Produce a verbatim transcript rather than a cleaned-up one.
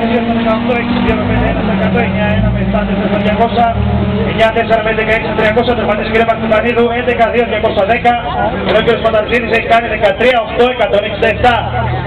δύο στο δεκαοκτώ έξι δύο πέντε ένα τοις εκατό εννιά ένα με επτά τέσσερα διακόσια εννιά τέσσερα με έντεκα έξι τριακόσια τερματίζει κύριε Μαξιμανίδου έντεκα δύο διακόσια δέκα ενώ ο κύριος Παταρζήνης έχει κάνει δεκατρία οκτώ εκατόν εξήντα επτά.